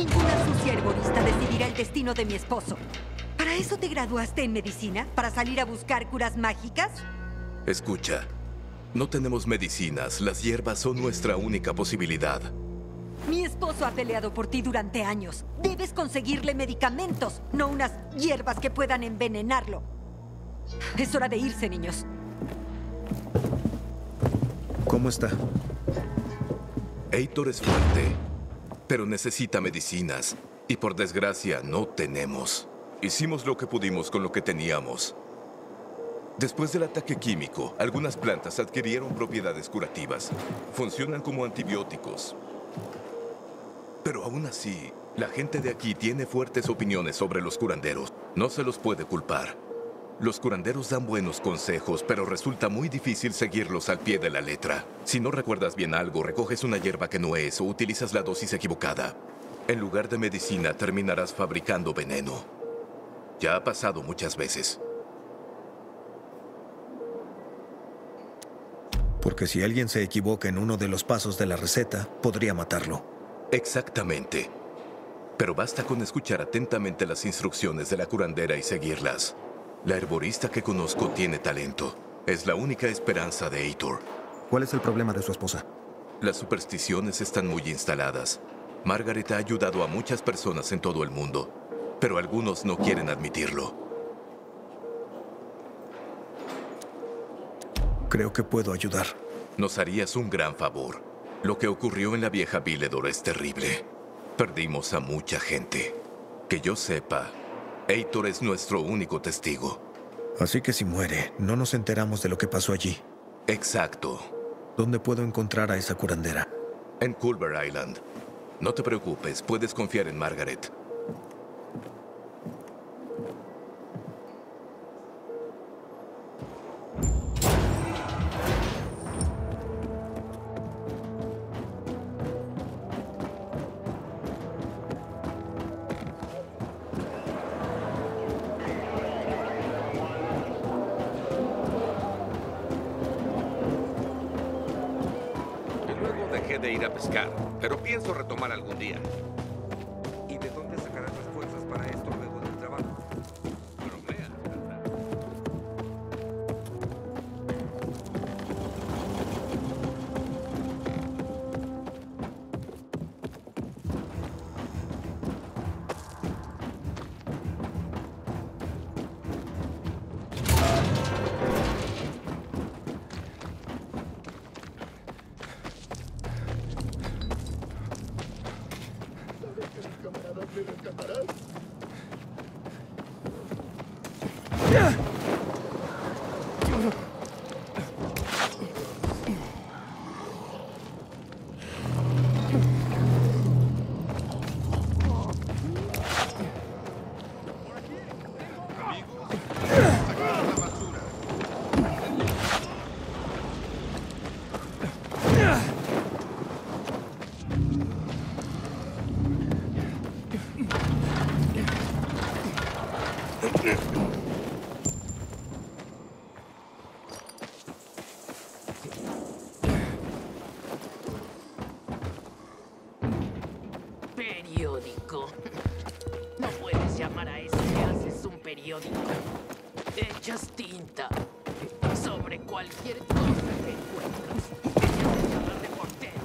Ninguna sucia herborista decidirá el destino de mi esposo. ¿Para eso te graduaste en medicina? ¿Para salir a buscar curas mágicas? Escucha, no tenemos medicinas. Las hierbas son nuestra única posibilidad. Mi esposo ha peleado por ti durante años. Debes conseguirle medicamentos, no unas hierbas que puedan envenenarlo. Es hora de irse, niños. ¿Cómo está? Heitor es fuerte, pero necesita medicinas. Y por desgracia, no tenemos. Hicimos lo que pudimos con lo que teníamos. Después del ataque químico, algunas plantas adquirieron propiedades curativas. Funcionan como antibióticos. Pero aún así, la gente de aquí tiene fuertes opiniones sobre los curanderos. No se los puede culpar. Los curanderos dan buenos consejos, pero resulta muy difícil seguirlos al pie de la letra. Si no recuerdas bien algo, recoges una hierba que no es o utilizas la dosis equivocada. En lugar de medicina, terminarás fabricando veneno. Ya ha pasado muchas veces. Porque si alguien se equivoca en uno de los pasos de la receta, podría matarlo. Exactamente. Pero basta con escuchar atentamente las instrucciones de la curandera y seguirlas. La herborista que conozco tiene talento. Es la única esperanza de Heitor. ¿Cuál es el problema de su esposa? Las supersticiones están muy instaladas. Margaret ha ayudado a muchas personas en todo el mundo, pero algunos no quieren admitirlo. Creo que puedo ayudar. Nos harías un gran favor. Lo que ocurrió en la vieja Villedor es terrible. Perdimos a mucha gente. Que yo sepa, Heitor es nuestro único testigo. Así que si muere, no nos enteramos de lo que pasó allí. Exacto. ¿Dónde puedo encontrar a esa curandera? En Culver Island. No te preocupes, puedes confiar en Margaret. De ir a pescar, pero pienso retomar algún día. ¿Y de dónde sacarás las fuerzas para esto luego del trabajo? Bromea, ¿verdad? Periódico. No puedes llamar a eso que haces un periódico. Echas tinta sobre cualquier cosa que encuentras. Dejas de hablar de portero.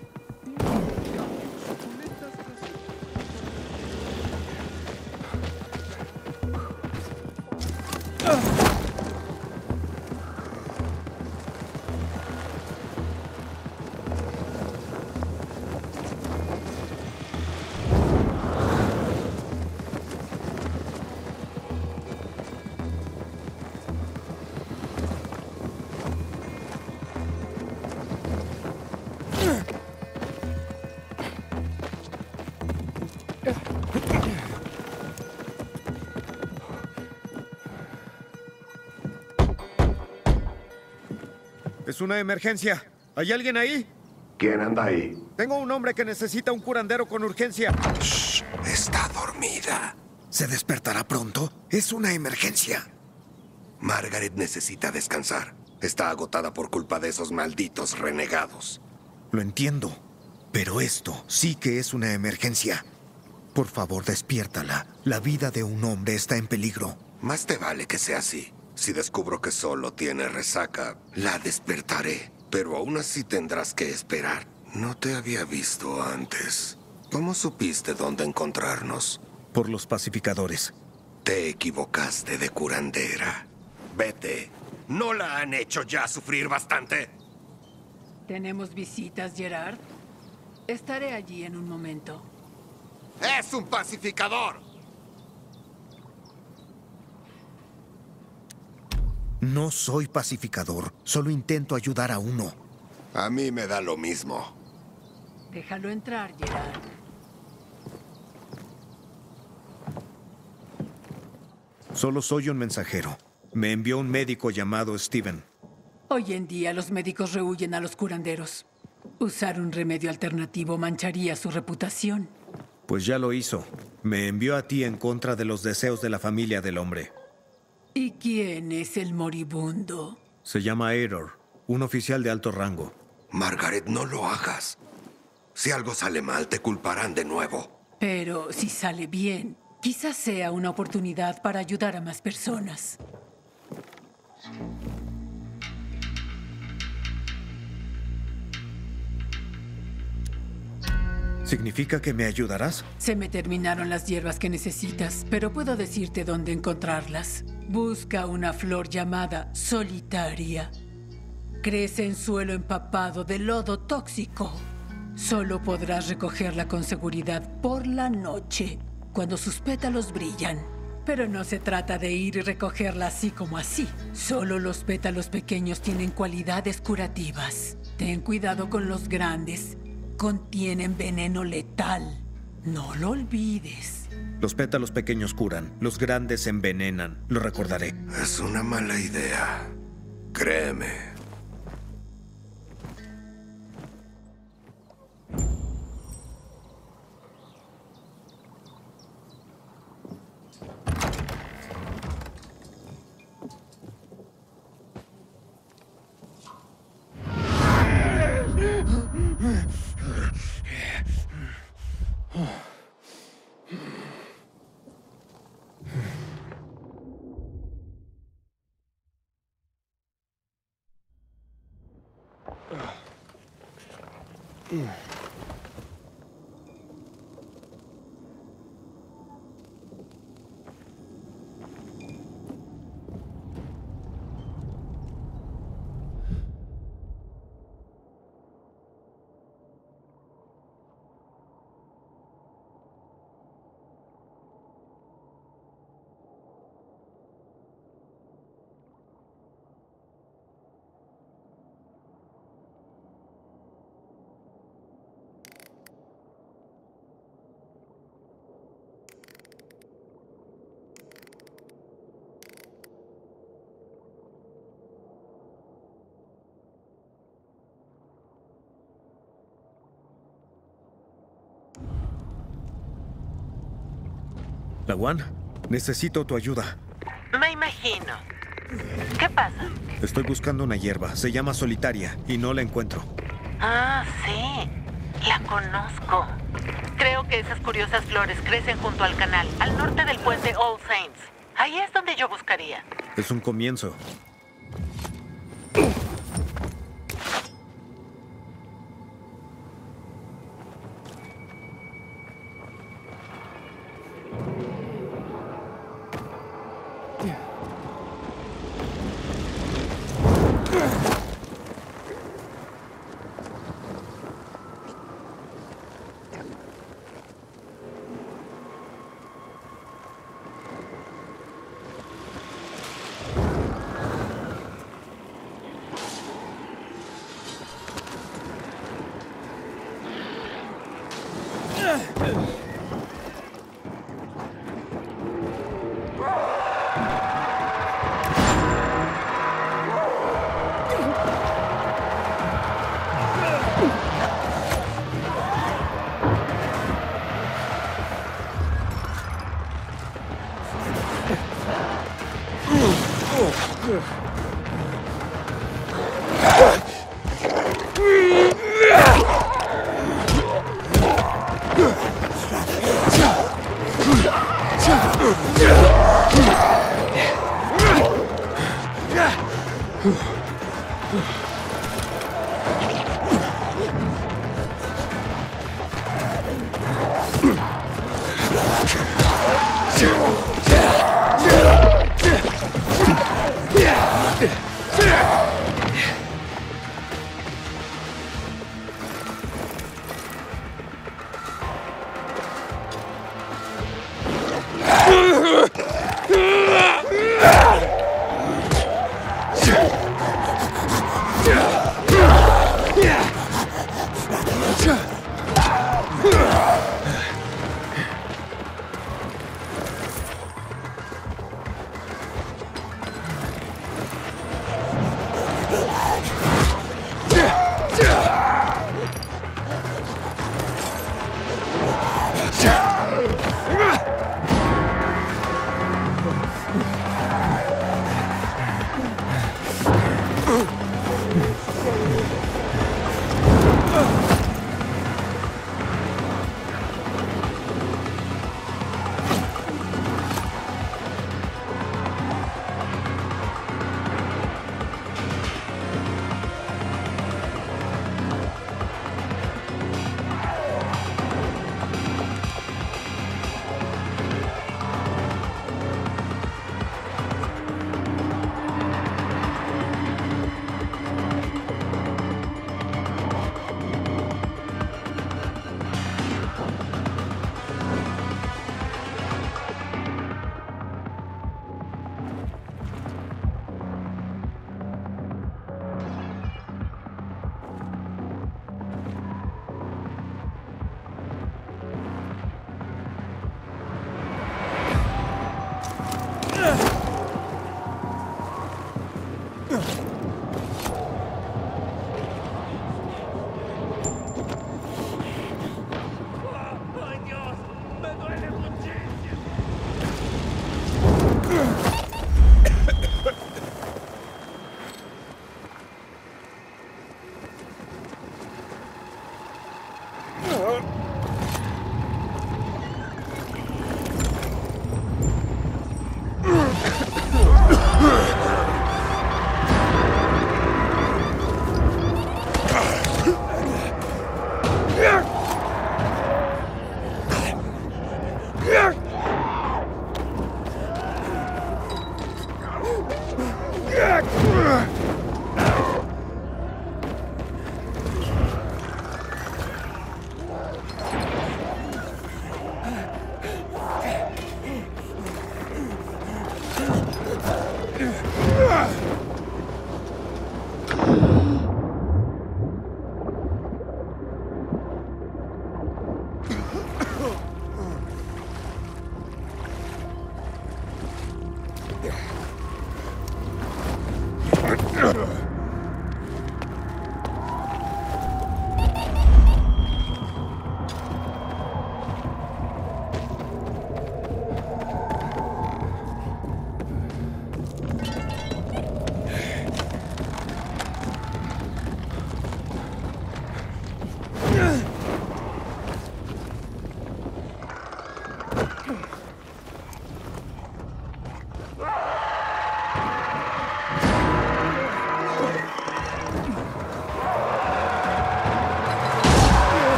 Es una emergencia. ¿Hay alguien ahí? ¿Quién anda ahí? Tengo un hombre que necesita un curandero con urgencia. Shh, está dormida. ¿Se despertará pronto? Es una emergencia. Margaret necesita descansar. Está agotada por culpa de esos malditos renegados. Lo entiendo, pero esto sí que es una emergencia. Por favor, despiértala. La vida de un hombre está en peligro. Más te vale que sea así. Si descubro que solo tiene resaca, la despertaré. Pero aún así tendrás que esperar. No te había visto antes. ¿Cómo supiste dónde encontrarnos? Por los pacificadores. Te equivocaste de curandera. Vete. ¿No la han hecho ya sufrir bastante? ¿Tenemos visitas, Gerard? Estaré allí en un momento. ¡Es un pacificador! No soy pacificador. Solo intento ayudar a uno. A mí me da lo mismo. Déjalo entrar, Gerard. Solo soy un mensajero. Me envió un médico llamado Steven. Hoy en día los médicos rehuyen a los curanderos. Usar un remedio alternativo mancharía su reputación. Pues ya lo hizo. Me envió a ti en contra de los deseos de la familia del hombre. ¿Y quién es el moribundo? Se llama Aeror, un oficial de alto rango. Margaret, no lo hagas. Si algo sale mal, te culparán de nuevo. Pero si sale bien, quizás sea una oportunidad para ayudar a más personas. ¿Significa que me ayudarás? Se me terminaron las hierbas que necesitas, pero puedo decirte dónde encontrarlas. Busca una flor llamada solitaria. Crece en suelo empapado de lodo tóxico. Solo podrás recogerla con seguridad por la noche, cuando sus pétalos brillan. Pero no se trata de ir y recogerla así como así. Solo los pétalos pequeños tienen cualidades curativas. Ten cuidado con los grandes. Contienen veneno letal. No lo olvides. Los pétalos pequeños curan, los grandes envenenan. Lo recordaré. Es una mala idea. Créeme. Lawan, necesito tu ayuda. Me imagino. ¿Qué pasa? Estoy buscando una hierba. Se llama solitaria y no la encuentro. Ah, sí. La conozco. Creo que esas curiosas flores crecen junto al canal, al norte del puente All Saints. Ahí es donde yo buscaría. Es un comienzo.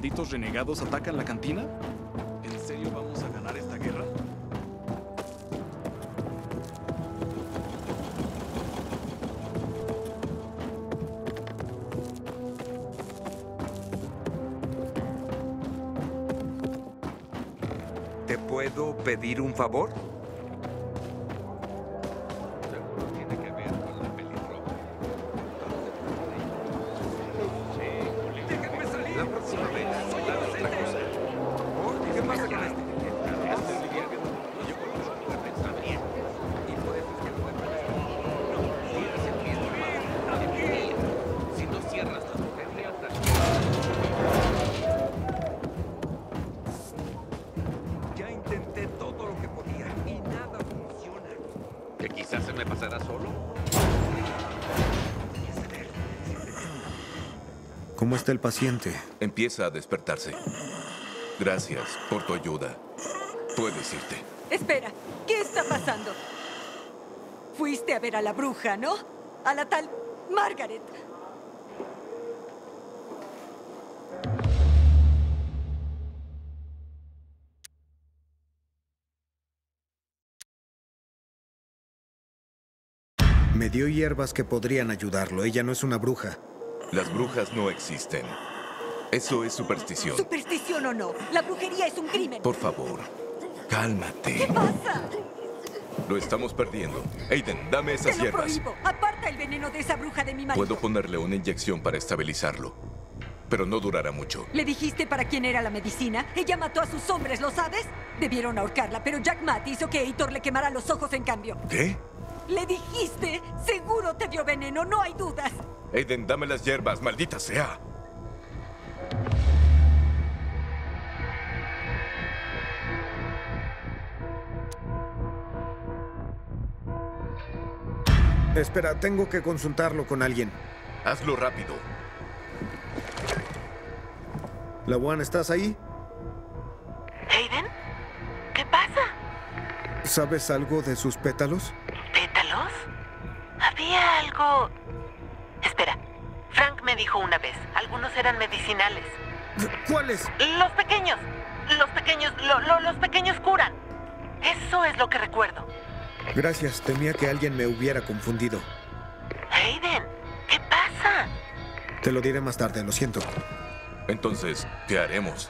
malditos renegados atacan la cantina? ¿En serio vamos a ganar esta guerra? ¿Te puedo pedir un favor? Seguro tiene que ver con la pelirroja. ¡Déjenme salir! La próxima vez, hablar de otra cosa. ¿Qué pasa con este? Yo conozco tu pensamiento. Y por eso es que no me parece. No, tienes el mismo mal. Si no cierras la mujer de alta. Ya intenté todo lo que podía y nada funciona. ¿Que quizás se me pasará solo? ¿Cómo está el paciente? Empieza a despertarse. Gracias por tu ayuda. Puedes irte. Espera, ¿qué está pasando? Fuiste a ver a la bruja, ¿no? A la tal Margaret. Me dio hierbas que podrían ayudarlo. Ella no es una bruja. Las brujas no existen. Eso es superstición. Superstición o no, la brujería es un crimen. Por favor, cálmate. ¿Qué pasa? Lo estamos perdiendo. Aiden, dame esas Te lo hierbas. prohíbo. Aparta el veneno de esa bruja de mi marido. Puedo ponerle una inyección para estabilizarlo, pero no durará mucho. ¿Le dijiste para quién era la medicina? Ella mató a sus hombres, ¿lo sabes? Debieron ahorcarla, pero Jack Matt hizo que Heitor le quemara los ojos en cambio. ¿Qué? ¿Le dijiste? Seguro te dio veneno, no hay dudas. Aiden, dame las hierbas, maldita sea. Espera, tengo que consultarlo con alguien. Hazlo rápido. Lawan, ¿estás ahí? ¿Aiden? ¿Qué pasa? ¿Sabes algo de sus pétalos? ¿Pétalos? Había algo... Espera, Frank me dijo una vez, algunos eran medicinales. ¿Cuáles? Los pequeños. Los pequeños curan. Eso es lo que recuerdo. Gracias, temía que alguien me hubiera confundido. Aiden, ¿qué pasa? Te lo diré más tarde, lo siento. Entonces, ¿qué haremos?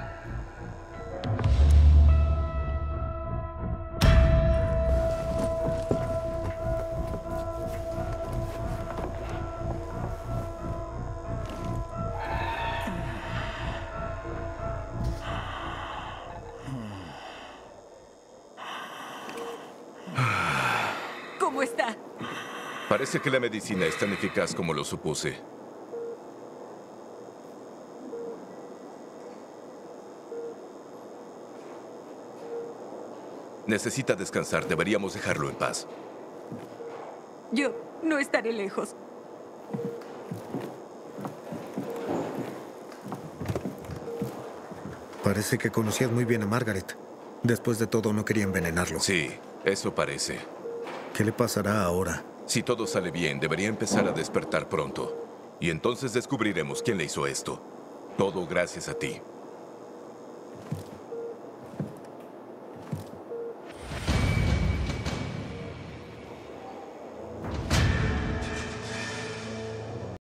¿Cómo está? Parece que la medicina es tan eficaz como lo supuse. Necesita descansar. Deberíamos dejarlo en paz. Yo no estaré lejos. Parece que conocías muy bien a Margaret. Después de todo, no quería envenenarlo. Sí, eso parece. ¿Qué le pasará ahora? Si todo sale bien, debería empezar a despertar pronto. Y entonces descubriremos quién le hizo esto. Todo gracias a ti.